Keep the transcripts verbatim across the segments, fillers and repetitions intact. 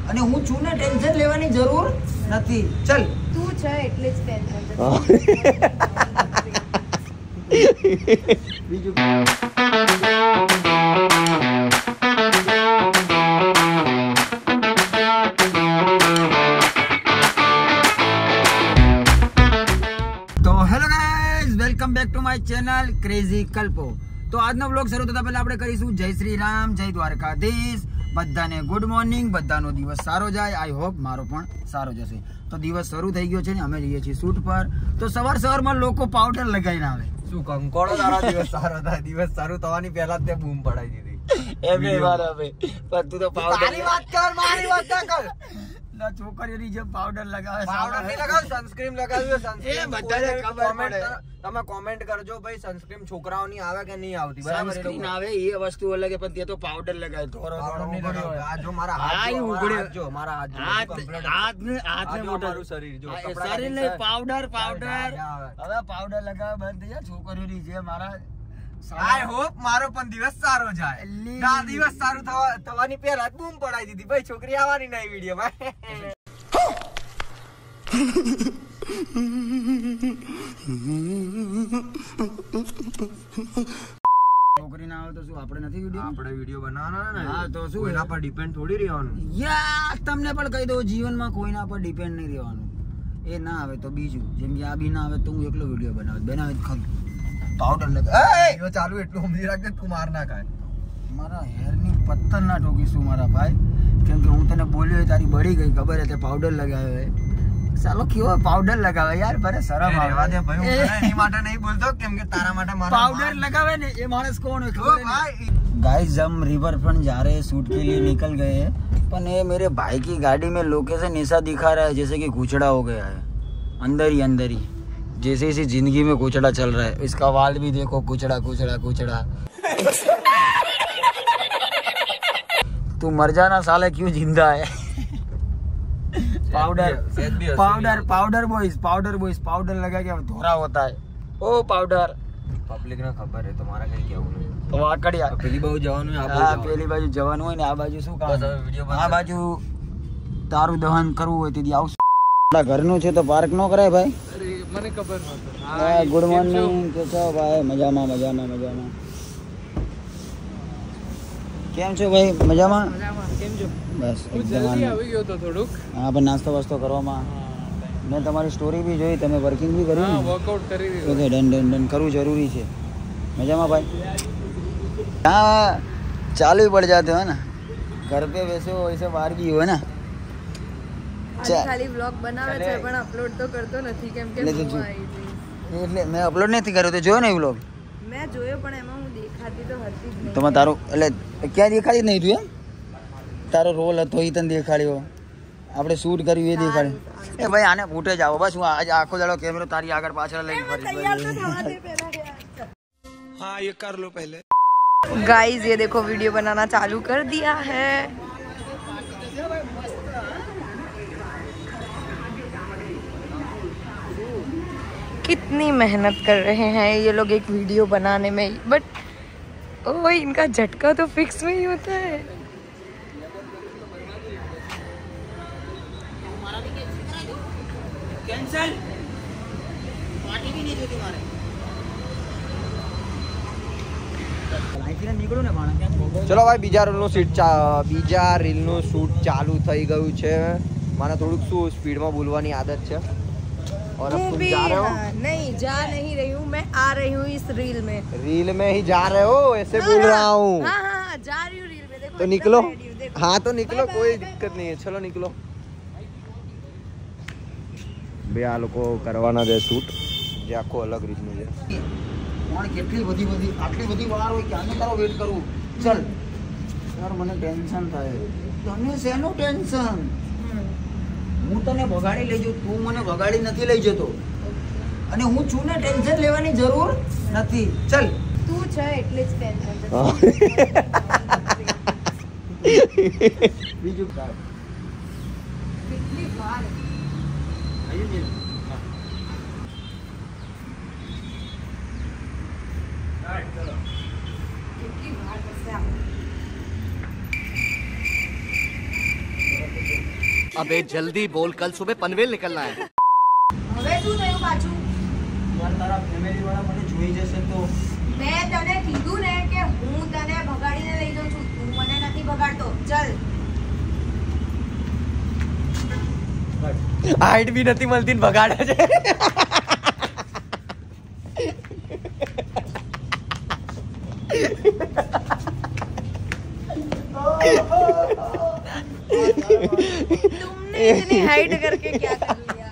અને હું છું ને ટેન્શન લેવાની જરૂર નથી. ચલ તું છે એટલે જ ટેન્શન છે. બીજું તો hello guys, welcome back to my channel crazy Kalpo. તો આજનો વ્લોગ શરૂ થતા પહેલા આપણે કરીશું જય શ્રી રામ, જય દ્વારકાધીશ. બધાને ગુડ મોર્નિંગ, બધાનો દિવસ સારો જાય. આઈ હોપ મારો પણ સારો જશે. તો દિવસ શરૂ થઈ ગયો છે ને અમે જઈએ છીએ શૂટ પર. તો સવાર સવારમાં લોકો પાવડર લગાવીને આવે. શું કંકોડો તારો દિવસ સારો થાય? દિવસ સારું થવાની પહેલા જ તે બૂમ પડાવી દીધી. એમ નહીં વાર હવે, પણ તું તો પાવડર તારી વાત કર, મારી વાત ના કર. છોકરીઓની જે પાવડર લગાવે, પાવડર નહીં લગાવ, સનસ્ક્રીન લગાવ્યો. સનસ્ક્રીન એ બધાને ખબર પડે. તમે કોમેન્ટ કરજો ભાઈ, સનસ્ક્રીન છોકરાઓની આવે કે નહીં આવતી? બરાબર, સનસ્ક્રીન આવે એ વસ્તુ અલગ, પણ તે તો પાવડર લગાવે. ધોરો ધોરો નહીં કર્યો. આ જો મારા હાથ જો, મારા હાથ જો, મારા હાથ જો, કમ્પ્લીટ હાથ ને હાથ ને મોટું મારું શરીર જો, શરીર ને પાવડર પાવડર હવે પાવડર લગાવે બંધ થઈ જાય. છોકરીઓની જે મારા આઈ હોપ મારો પણ દિવસ સારો જાય. ના દિવસ સારું થવા થવાની પહેલા જ બૂમ પડાવી દીધી ભાઈ, છોકરી આવવાની નહીં વિડીયોમાં. છોકરી ના આવે તો શું આપણે નથી વિડીયો? આપણે વિડીયો બનાવવાના ને. હા તો શું, કોઈના પર ડિપેન્ડ થોડી રહેવાનું. યાર તમને પણ કહી દઉં, જીવનમાં કોઈના પર ડિપેન્ડ નહીં રહેવાનું. એ ના આવે તો બીજું, જેમ કે આ બી ના આવે તો હું એકલો વિડીયો બનાવે બનાવે ખરું. પાવડર લગાવ ચાલુ એટલું સમજી રાખજે, તું માર ના ખાય. મારા હેરની પત્તર ના ઠોકીશું મારા ભાઈ, કેમ કે હું તને બોલ્યો તારી બળી ગઈ ખબર છે, પાવડર લગાવે. ચાલો કેવો પાવડર લગાવે યાર, ભલે શરમ રહેવા દે ભાઈ. હું તને એની માટે નહીં બોલતો, કેમ કે તારા માટે મારા पाउडर लगा ने ये मानस कौन है खबर नहीं. गाइस हम रिवर फ्रंट जा रहे हैं, शूट के लिए निकल गए हैं, पर ये मेरे भाई की गाड़ी में लोकेशन ऐसा दिखा रहा है जैसे कि कूचड़ा हो गया है अंदर ही अंदर ही, जैसे इसी जिंदगी में कूचड़ा चल रहा है. इसका वाल भी देखो, कूचड़ा कूचड़ा कूचड़ा. तू मर जाना साले, क्यों जिंदा है? Powder powder powder boys powder boys powder लगा के धोरा होता है. ओ पाउडर પબ્લિક ને ખબર હે, તમારા કઈ કેવું નહીં. તો વાકડિયા પેલી બાજુ જવાનું, આ હા પેલી બાજુ જવાનું હોય ને આ બાજુ શું કામ? આ બાજુ તારું દહન કરવું હોય તેથી આવશું. આપણા ઘરનું છે તો પાર્ક નો કરાય ભાઈ. મને ખબર નહોતું. હા ગુડ મોર્નિંગ, કે છો ભાઈ? મજામાં મજામાં મજામાં. કેમ છો ભાઈ? મજામાં કેમ છો? બસ જલ્દી આવી ગયો તો થોડુંક. હા પણ નાસ્તો વાસ્તો કરવામાં મેં તમારી સ્ટોરી બી જોઈ, તમે વર્કિંગ બી કર્યું. હા વર્કઆઉટ કરી રહ્યો. ઓકે ડન ડન ડન, કરવું જરૂરી છે. મજામાં ભાઈ? हाँ चालू ही पड़ जाते हो ना, घर पे वैसे हो वैसे बाहर की हो ना. ખાલી વ્લોગ બનાવે છે પણ અપલોડ તો કરતો નથી, કેમ કે હું આવી હતી એટલે મેં અપલોડ નથી કર્યો. તો જોયો ને એ વ્લોગ મેં જોયો, પણ એમાં હું દેખાતી તો હતી જ નહીં. તો તારો એટલે ક્યાં દેખાડી નહીં તું? એમ તારો રોલ હતો એ તને દેખાડ્યો, આપણે શૂટ કર્યું એ દેખાડ્યું. એ ભાઈ આને ફૂટે જાઓ બસ. હું આજે આખો દાડો કેમેરો તારી આગળ પાછળ લઈને ફરી. हाँ ये कर लो पहले. गाइस ये देखो वीडियो बनाना चालू कर दिया है. कितनी मेहनत कर रहे हैं ये लोग एक वीडियो बनाने में, बट ओ इनका झटका तो फिक्स में ही होता है. कैंसल पार्टी भी नहीं जोती मारे. ચલો ભાઈ, બીજા રીલનું શૂટ બીજા રીલનું શૂટ ચાલુ થઈ ગયું છે. મને થોડુંક શું સ્પીડમાં બોલવાની આદત છે. और अब तुम जा रहे हो? नहीं जा नहीं रही हूँ, मैं आ रही हूँ इस रील में. रील में ही जा रहे हो? ऐसे बोल रहा हूँ. हाँ हाँ जा रही हूँ रील में. देखो तो निकलो. हाँ तो निकलो, कोई दिक्कत नहीं है. चलो निकलो. બે આ લોકો કરવાના છે શૂટ, જે આખો અલગ રીતનું છે. પણ કેટલી બધી બધી આટલી બધી વાર હોય કે આને તારો વેટ કરું. ચલ યાર મને ટેન્શન થાય. તને શેનું ટેન્શન? હું તને બગાડી લઈ જઉં, તું મને બગાડી નથી લઈ જતો, અને હું છું ને ટેન્શન લેવાની જરૂર નથી. ચલ તું છે એટલે જ ટેન્શન છે. બીજું કેટલી વાર કેટલી વાર अबे जल्दी बोल, कल सुबह पनवेल निकलना है। હવે શું થયું પાછું? યાર તારા ફેમિલી વાળા મને જોઈ જશે તો મેં તને કીધું ને કે હું તને ભગાડીને લઈ જાઉં છું, તું મને નથી ભગાડતો. ચલ. હાઈટ બી નથી મળતી ને ભગાડે છે. तुमने इतनी हाइट करके क्या कर लिया?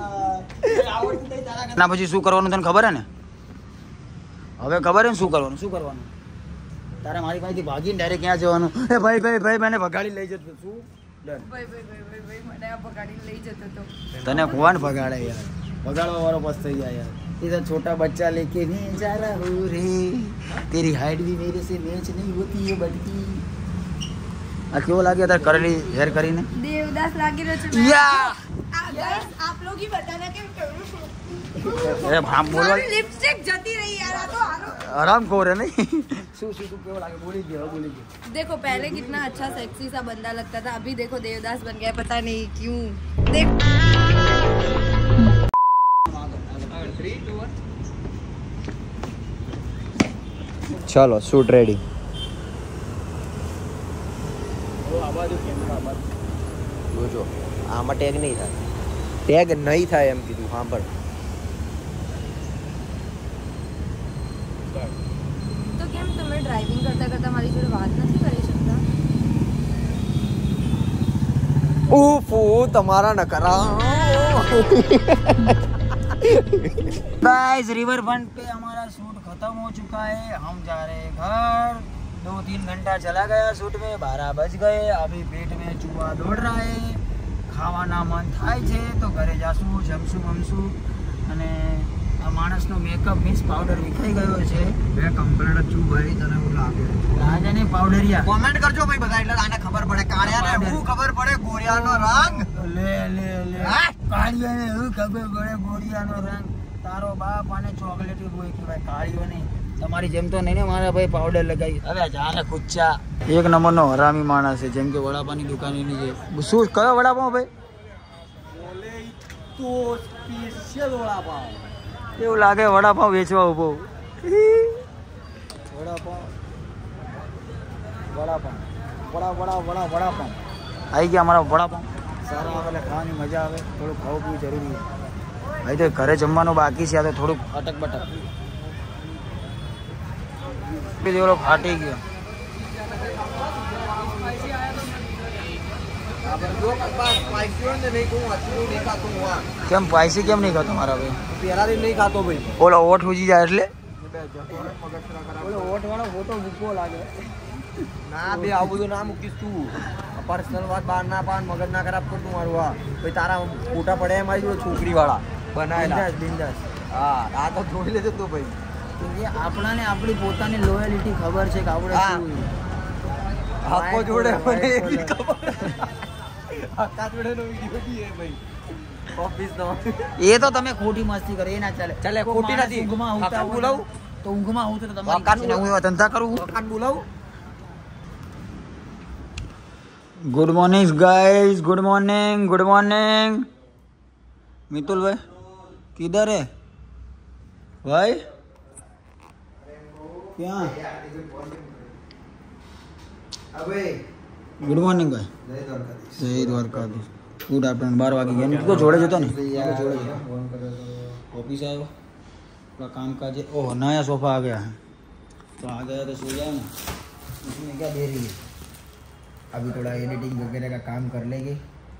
ના પછી શું કરવાનું તને ખબર હે ને? હવે ખબર હે ને શું કરવાનું? શું કરવાનું? તારે મારી પાસેથી ભાગીને ડાયરેક્ટ ક્યાં જવાનું? એ ભાઈ ભાઈ ભાઈ મને ભગાડી લઈ જતો શું? ડન. ભાઈ ભાઈ ભાઈ ભાઈ ભાઈ મને આ ભગાડીને લઈ જતો તો. તને કોણ ભગાડે યાર? ભગાડવા વાળો બસ થઈ ગયા યાર. इधर छोटा बच्चा लेके नहीं जा रहा हूँ रे, तेरी हाइट भी मेरे से मैच नहीं होती है बटकी. આ કેવો લાગ્યો તાર કરેલી હેર કરીને? દેવદાસ લાગી રહ્યો છે. યા આ ગાઈસ આપ લોગ ही बताना कि करूं છું. એ ભામ બોલવા લિપસ્ટિક જતી રહી यार. આ તો હારો આરામ ખોર હે નહીં. શું શું શું કેવો લાગે? બોલી ગયો બોલી ગયો. देखो पहले कितना अच्छा सेक्सी सा बंदा लगता था, अभी देखो देवदास बन गया, पता नहीं क्यों. देख ચલો શૂટ રેડી. જોજો આમાં ટેગ નહીં થાય, ટેગ નહીં થાય એમ કીધું. હા પણ तो કેમ તમે ડ્રાઇવિંગ કરતા કરતા મારી જોડે વાત નથી કરી શકતા? ઉફો તમારા નકરા. गाइस रिवर फ्रंट पे हमारा शूट खत्म हो चुका है, हम जा रहे हैं घर. दो तीन घंटा चला गया शूट में, बारह बज गए. अभी पेट में चूहा दौड़ रहा है, ખાવાના મન થાય છે તો ઘરે જાશું, જમશું બમશું. અને આ માણસનો મેકઅપ મીન્સ પાવડર વિખાઈ ગયો છે. બે કમ્પ્લેટ છું ભાઈ, તને એવું લાગે? લાગે ને પાવડરિયા? કોમેન્ટ કરજો ભાઈ બધા, એટલે આને ખબર પડે. કાળિયાને શું ખબર પડે ગોરિયાનો રંગ? લે લે લે કાળિયાને શું ખબર પડે ગોરિયાનો રંગ? તારો બાપ આને ચોકલેટી બોય કહેવાય, કાળિયો નહીં. તમારી જેમ તો નહીં ને મારા ભાઈ પાવડર લગાવી. હવે જાને કુચ્ચા એક નંબરનો હરામી માણસ છે, જેમ કે વડાપાની દુકાનની છે. શું કયો વડાપાવ ભાઈ? બોલે તો સ્પેશિયલ વડાપાવ. એવું લાગે વડાપાવ વેચવા ઉભો. વડાપાવ વડાપાવ વડા વડા વડા વડાપાવ આવી ગયા અમારા વડાપાવ. સારા આવે એટલે ખાવાની મજા આવે. થોડુંક ખાવું પીવું જરૂરી છે ભાઈ. તો ઘરે જમવાનું બાકી છે, આ તો થોડુંક અટક બટક. ઓલો ફાટી ગયો. કેમ સ્પાઈસી કેમ નહીં ખાતો મારા ભાઈ? પેલાથી નહીં ખાતો ભાઈ. ઓલો ઓઠ ઉજી જાય એટલે ઓલો ઓઠ વાળો ફોટો મૂકવો લાગે. ના બે આવું બધું ના મૂકીશ તું. પર્સનલ વાત બહાર ના પાડ, મગજ ના ખરાબ કરતું મારું. આ ભાઈ તારા ફોટા પડે મારી જોડે છોકરી વાળા બનાવેલા. બિંદાસ. હા આ તો જોઈ લેજો તું ભાઈ. આપણાને આપણી પોતાની લોયલિટી ખબર છે કે આપણે શું આખો જોડે મને એવી ખબર. આખા જોડેનો વિડિયો બી હે ભાઈ. ઓફિસ નો એ તો તમે ખોટી મસ્તી કરે, એ ના ચાલે. ચાલે ખોટી નથી. ઊંઘમાં કાકા આવતા બોલાવું તો ઊંઘમાં આવતું તો તમારે કાકા હું એવા ધંધા કરું. કાકા બોલાવું. Good morning guys, good morning good morning. Mitul भाई किधर है भाई? क्या? અબે ગુડ મોર્નિંગ ભાઈ. જય દ્વારકાધીશ. Good afternoon. બાર વાગી ગયા. તો જોડે જતો ને જોડે જતો. ऑफिस आयो, थोड़ा काम काज है. ओह नया सोफा आ गया है, तो आ गया तो सो जाओ ना. इसमें क्या देरी है? अभी थोड़ा एडिटिंग वगैरह का काम कर लेंगे.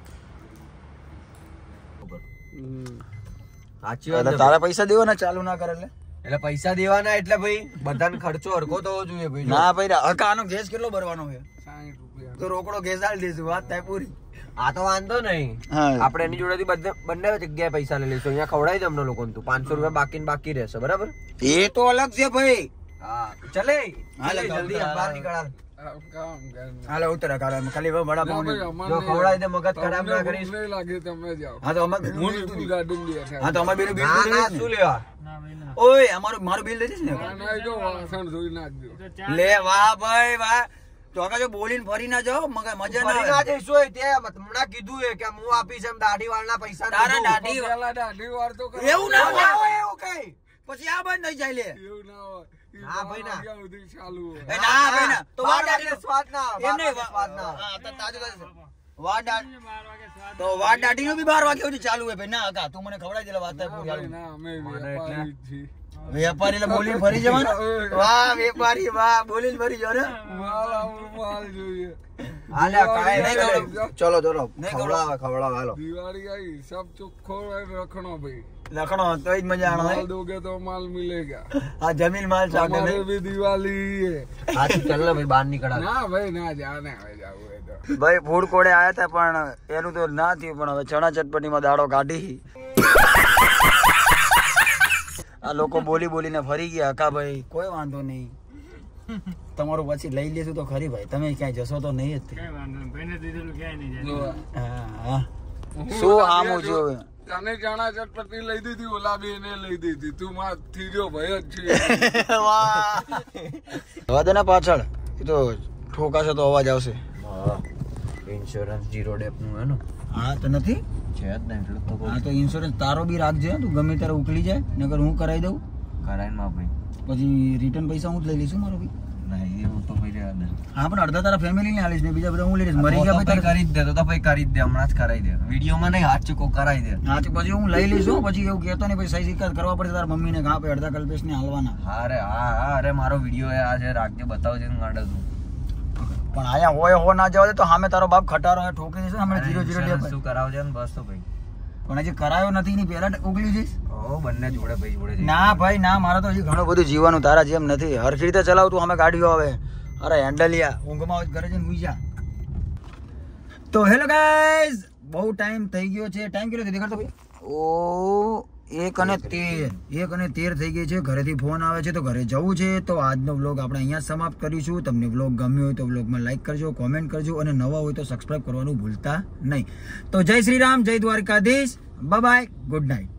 સાચી વાત. તારા પૈસા દેવાના ચાલુ ના કરે એટલે એટલે પૈસા દેવાના એટલે ભાઈ બધાને ખર્ચો હરખો થવો જોઈએ ભાઈ. ના ભાઈ હકાનો ગેસ કેટલો ભરવાનો છે? સાઠ રૂપિયા. તો રોકડો ગેસ આલી દેશું, વાત થાય પૂરી. આ તો વાંધો નહીં. આપણે એની જોડેથી બધે બંને જગ્યાએ પૈસા લઈ લઈશું. અહીંયા ખવડાવી દે અમને લોકોને. તું પાંચસો રૂપિયા બાકી બાકી રહેશે બરાબર? એ તો અલગ છે ભાઈ. હા ચલે હાલે જલ્દી બહાર નીકળ. હાલો ઉતર કારણ ખાલી વડા પાઉં જો ખવડાવી દે, મગજ ખરાબ ના કરીશ. હા તો અમાર હું હા તો અમાર બેનું બિલ ના ના શું લેવા? ઓય અમારું મારું બિલ દઈ દઈશ ને. લે વાહ ભાઈ વાહ. તો આગળ જો બોલીને ફરી ના જાઓ મગર મજા ના ફરી ના આવે જઈશું એ તે હમણાં કીધું એ કે હું આપીશ એમ દાઢી વાળના પૈસા તારા દાઢી પેલા દાઢી વાર તો કરો. એવું ના ના હોય હોય એવું કઈ પછી આ બંધ થઈ જાય લે એવું ના હોય. ઈ ના ભાઈ ના. વાગ્યા સુધી ચાલુ હોય. એ ના ભાઈ ના તો બાર વાર દાઢી વાગે સ્વાદ ના આવે, એમ બાર નહીં વાગે સ્વાદ ના આવે. હા તો તાજુ તાજુ વાર દાઢી તો વાર દાઢી નું બી બાર વાગ્યા સુધી ચાલુ હોય ભાઈ ના કાકા તું મને ખવડાવી દે વાત થાય ના પૂરી ભાઈ, હાલું. ના, અમે વેપારી જ છીએ. વેપારી એટલે બોલીને ફરી જવાનું વાહ વેપારી વાહ બોલીને ફરી જાવ ને માલ આપણું માલ જોઈએ. હાલે કાંઈ નહીં નહીં કરો. ચલો ચલો નહીં કરો. ખવડાવે ખવડાવે હાલો દિવાળી આવી, હિસાબ ચોખ્ખો રખણો ભાઈ. લખણો તો જ મજા माल આવે दोगे तो माल मिलेगा. આ જમીન માલ ચાલે हमारे નહીં भी दिवाली है. હા તું ચાલ ને ભાઈ બહાર નીકળા ना भाई ना जाने હવે જાવું હોય તો. ભાઈ ફૂડ કોડે આયા હતા પણ એનું તો ના થયું પણ હવે ચણા ચટપટીમાં દાડો કાઢી આ લોકો બોલી બોલીને ફરી ગયા કા ભાઈ કોઈ વાંધો નહીં તમારું પછી લઈ લેશું તો ખરી ભાઈ તમે ક્યાંય જશો તો નહીં જ તે. હા, હા. શું આમું જોવે તને ચણા ચટપટી લઈ દીધી, ઓલા બી એને લઈ દીધી. તું માં ત્રીજો ભાઈ જ છે. વાહ હવા દે ને પાછળ એ તો ઠોકાશે તો અવાજ આવશે ઇન્સ્યોરન્સ જીરો ડેપ નું હે ને હા તો નથી છે જ ને એટલે તો હા તો ઇન્સ્યોરન્સ તારો બી રાખજે તું ગમે ત્યારે ઉકલી જાય નકર હું કરાવી દઉં કરાય માં ભાઈ પછી રિટર્ન પૈસા હું જ લઈ લઈશું મારો બી નહીં એવું તો ભાઈ રહ્યા ને હા પણ અડધા તારા ફેમિલી ને આલીશ ને બીજા બધા હું લઈ લઈશ મરી ગયા ભાઈ પછી કરી જ દે તો ભાઈ કરી જ દે હમણાં જ કરાવી દે વિડીયોમાં નહીં હાથ ચૂકો કરાવી દે હા તો પછી હું લઈ લઈશું પછી એવું કહેતો નહીં પછી સહી સિક્કા કરવા પડશે તારા મમ્મી ને ઘા પે અડધા કલ્પેશ ને હાલવાના હા અરે હા હા અરે મારો વિડીયો હે આજે રાખજે બતાવજે હું ગાડે તું પણ આયા હોય હો ના જવા દે તો સામે તારો બાપ ખટારો હે ઠોકી દેશે હમણાં જીરો જીરો ડે શું કરાવજે ને બસ તો ભાઈ પણ હજી કરાયો નથી ની પહેલા ઉગલી જઈશ ઓ બંને જોડે ભાઈ જોડે જઈએ. ના ભાઈ ના મારે તો હજી ઘણું બધું જીવવાનું તારા જેમ નથી હરખી રીતે ચલાવતું અમે ગાડીઓ આવે અરે હેન્ડલિયા ઊંઘમાં હોય ઘરે જઈને ઊંઘી જા તો હેલો ગાઈઝ બહુ ટાઈમ થઈ ગયો છે ટાઈમ કેટલો દેખાડતો ભાઈ ઓ એક અને તેર એક અને તેર થઈ ગઈ છે ઘરેથી ફોન આવે છે તો ઘરે જવું છે તો આજનો વ્લોગ આપણે અહીંયા સમાપ્ત કરીશું તમને વ્લોગ ગમ્યો હોય તો વ્લોગમાં લાઈક કરજો કોમેન્ટ કરજો અને નવા હોય તો સબસ્ક્રાઇબ કરવાનું ભૂલતા નહીં તો જય શ્રી રામ જય Dwarkadhish bye bye good night